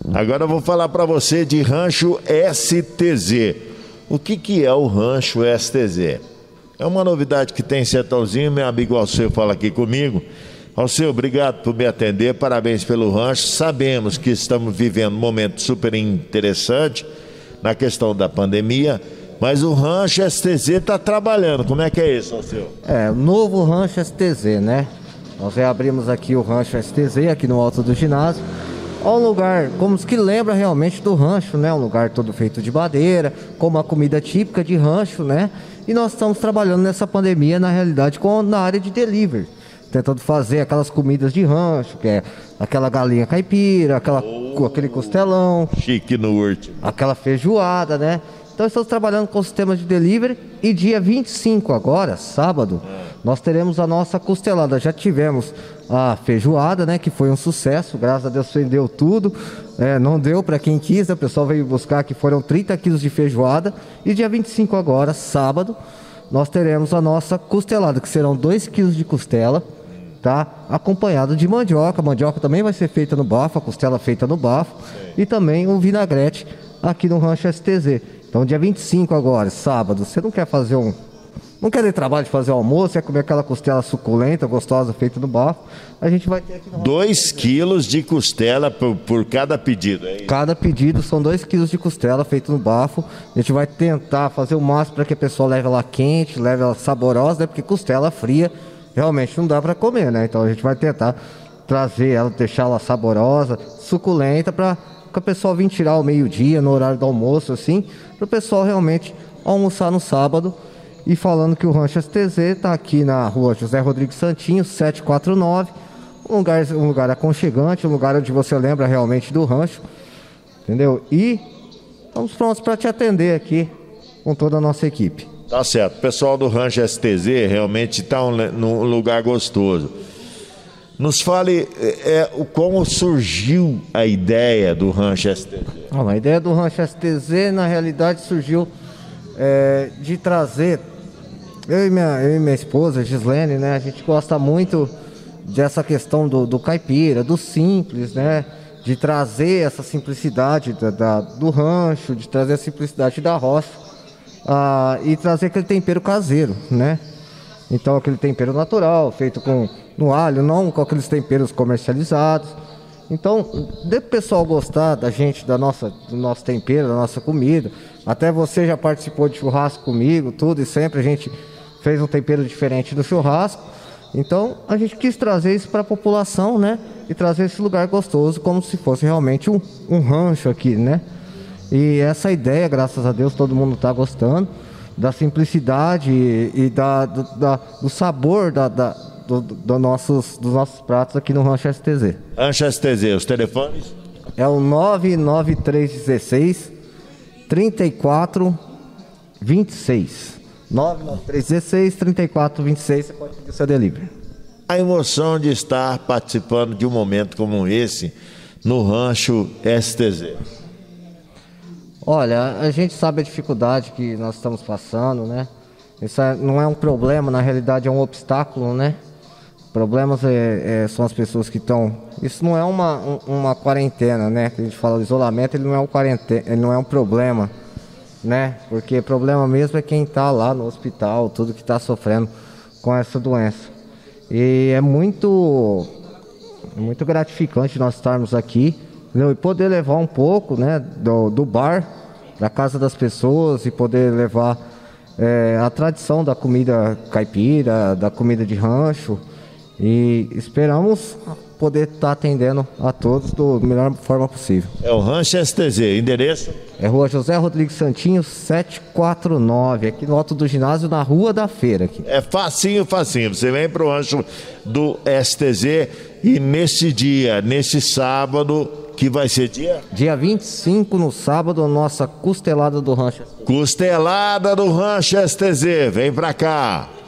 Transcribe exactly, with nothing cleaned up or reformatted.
Agora eu vou falar para você de Rancho S T Z. O que que é o Rancho S T Z? É uma novidade que tem em Sertãozinho. Meu amigo Alceu fala aqui comigo. Alceu, obrigado por me atender, parabéns pelo rancho. Sabemos que estamos vivendo um momento super interessante na questão da pandemia, mas o Rancho S T Z está trabalhando. Como é que é isso, Alceu? É, o novo Rancho S T Z, né? Nós reabrimos aqui o Rancho S T Z, aqui no alto do ginásio. É um lugar, como que lembra realmente do rancho, né? Um lugar todo feito de madeira, com uma comida típica de rancho, né? E nós estamos trabalhando nessa pandemia, na realidade, com, na área de delivery. Tentando fazer aquelas comidas de rancho, que é aquela galinha caipira, aquela, oh, aquele costelão. Chique no último. Aquela feijoada, né? Então estamos trabalhando com o sistema de delivery. E dia vinte e cinco agora, sábado, é. nós teremos a nossa costelada. Já tivemos a feijoada, né? Que foi um sucesso, graças a Deus vendeu tudo. É, não deu para quem quis, né? O pessoal veio buscar, que foram trinta quilos de feijoada. E dia vinte e cinco agora, sábado, nós teremos a nossa costelada, que serão dois quilos de costela. Tá? Acompanhado de mandioca. A mandioca também vai ser feita no bafo, a costela feita no bafo. Sim. E também um vinagrete aqui no Rancho S T Z. Então dia vinte e cinco agora, sábado, você não quer fazer um... Não quer ter trabalho de fazer almoço, quer comer aquela costela suculenta, gostosa, feita no bafo, a gente vai ter aqui no... Dois quilos de costela por, por cada pedido, é isso? Cada pedido são dois quilos de costela feito no bafo. A gente vai tentar fazer o máximo para que a pessoa leve ela quente, leve ela saborosa, né? Porque costela fria realmente não dá para comer, né? Então a gente vai tentar trazer ela, deixar ela saborosa, suculenta, para que o pessoal vir tirar ao meio-dia, no horário do almoço, assim, para o pessoal realmente almoçar no sábado. E falando que o Rancho S T Z está aqui na rua José Rodrigues Santinho, setecentos e quarenta e nove, um lugar, um lugar aconchegante, um lugar onde você lembra realmente do rancho, entendeu? E estamos prontos para te atender aqui com toda a nossa equipe. Tá certo, o pessoal do Rancho S T Z realmente está um, num lugar gostoso. Nos fale é, como surgiu a ideia do Rancho S T Z. Ah, a ideia do Rancho S T Z, na realidade, surgiu é, de trazer, eu e, minha, eu e minha esposa, Gislene, né, a gente gosta muito dessa questão do, do caipira, do simples, né, de trazer essa simplicidade da, da, do rancho, de trazer a simplicidade da roça. Ah, e trazer aquele tempero caseiro, né? Então aquele tempero natural, feito com no alho, não com aqueles temperos comercializados. Então, dê pro pessoal gostar da gente, da nossa, do nosso tempero, da nossa comida. Até você já participou de churrasco comigo, tudo, e sempre a gente fez um tempero diferente do churrasco. Então, a gente quis trazer isso para a população, né? E trazer esse lugar gostoso, como se fosse realmente um, um rancho aqui, né? E essa ideia, graças a Deus, todo mundo está gostando da simplicidade e, e da, do, da, do sabor da, da, do, do nossos, dos nossos pratos aqui no Rancho S T Z. Rancho S T Z, os telefones? É o nove nove três um seis, três quatro dois seis. nove nove três um seis, três quatro dois seis, você pode pedir o seu delivery. A emoção de estar participando de um momento como esse no Rancho S T Z. Olha, a gente sabe a dificuldade que nós estamos passando, né? Isso não é um problema, na realidade é um obstáculo, né? Problemas é, é, são as pessoas que estão... Isso não é uma, uma quarentena, né? Que a gente fala de isolamento, ele não é um quarentena, ele não é um problema, né? Porque problema mesmo é quem está lá no hospital, tudo que está sofrendo com essa doença. E é muito, muito gratificante nós estarmos aqui, entendeu? E poder levar um pouco, né, do, do bar para casa das pessoas e poder levar é, a tradição da comida caipira, da comida de rancho, e esperamos poder estar atendendo a todos da melhor forma possível. É o Rancho S T Z, endereço? É rua José Rodrigues Santinho, setecentos e quarenta e nove, aqui no alto do ginásio, na Rua da Feira. Aqui. É facinho, facinho, você vem para o rancho do S T Z e nesse dia, nesse sábado, que vai ser dia? Dia vinte e cinco, no sábado, nossa costelada do Rancho S T Z. Costelada do Rancho S T Z, vem pra cá.